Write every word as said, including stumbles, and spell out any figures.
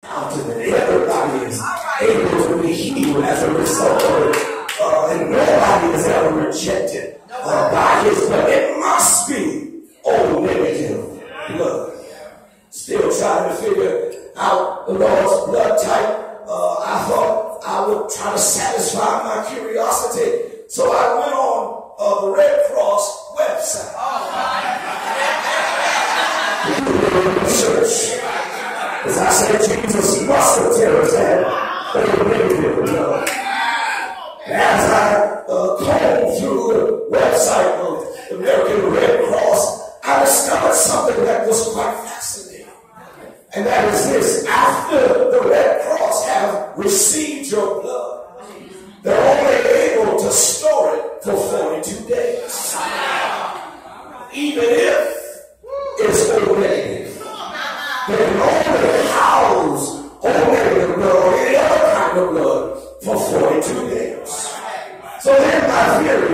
mountain and everybody is able to be healed as a result of it. Uh, and nobody is ever rejected uh, by his blood. It must be O negative blood. Still trying to figure out the Lord's blood type. Uh, I thought I would try to satisfy my curiosity. So I went on uh, the Red Cross website. Church. As I said, Jesus must have terrors had a negative blood. As I uh, combed through the website of the American Red Cross, I discovered something that was quite fascinating. And that is this: after the Red Cross have received your blood, they're only able to store it for forty-two days. Even if it's O negative, they can only house O negative blood or any other kind of blood for forty-two days. So then my theory